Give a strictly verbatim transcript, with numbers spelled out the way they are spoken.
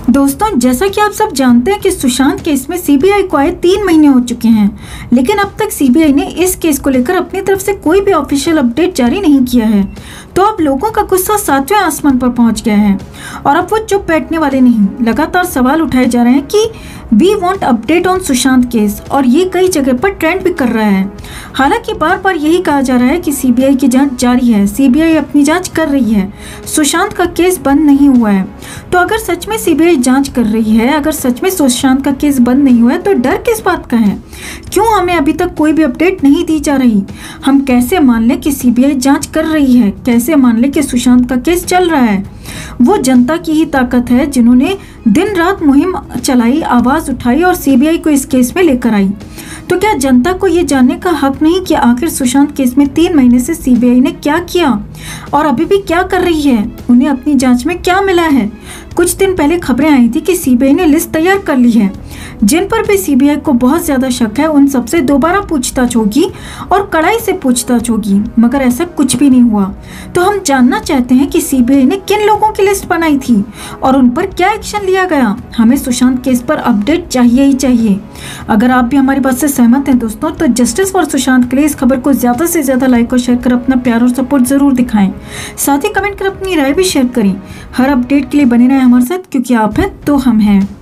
दोस्तों, जैसा कि आप सब जानते हैं कि सुशांत केस में सीबीआई को आए तीन महीने हो चुके हैं, लेकिन अब तक सीबीआई ने इस केस को लेकर अपनी तरफ से कोई भी ऑफिशियल अपडेट जारी नहीं किया है। तो अब लोगों का गुस्सा सातवें आसमान पर पहुंच गया है और अब वो चुप बैठने वाले नहीं। लगातार सवाल उठाए जा रहे हैं कि we want update on Sushant case, और ये कई जगह पर ट्रेंड भी कर रहा है। हालांकि बार बार यही कहा जा रहा है कि सीबीआई की जांच जारी है, सीबीआई अपनी जांच कर रही है, सुशांत का केस बंद नहीं हुआ है। तो अगर सच में सीबीआई जांच कर रही है, अगर सच में सुशांत का केस बंद नहीं हुआ है, तो डर किस बात का है? क्यों हमें अभी तक कोई भी अपडेट नहीं दी जा रही? हम कैसे मान लें कि सीबीआई जांच कर रही है? कैसे मान लें कि सुशांत का केस चल रहा है? वो जनता की ही ताकत है जिन्होंने दिन रात मुहिम चलाई, आवाज उठाई और सीबीआई को इस केस में लेकर आई। तो क्या जनता को ये जानने का हक नहीं कि आखिर सुशांत केस में तीन महीने से सीबीआई ने क्या किया और अभी भी क्या कर रही है? उन्हें अपनी जांच में क्या मिला है? कुछ दिन पहले खबरें आई थी कि सीबीआई ने लिस्ट तैयार कर ली है। जिन पर भी सीबीआई को बहुत ज्यादा शक है, उन सबसे दोबारा पूछताछ होगी और कड़ाई से पूछताछ होगी, मगर ऐसा कुछ भी नहीं हुआ। तो हम जानना चाहते हैं कि सीबीआई ने किन लोगों की लिस्ट बनाई थी और उन पर क्या एक्शन लिया गया। हमें सुशांत केस पर अपडेट चाहिए ही चाहिए। अगर आप भी हमारी बात से सहमत हैं दोस्तों, तो जस्टिस फॉर सुशांत के लिए इस खबर को ज्यादा से ज्यादा लाइक और शेयर कर अपना प्यार और सपोर्ट जरूर दिखाएं। साथ ही कमेंट कर अपनी राय भी शेयर करें। हर अपडेट के लिए बने रहें हमारे साथ, क्योंकि आप हैं तो हम हैं।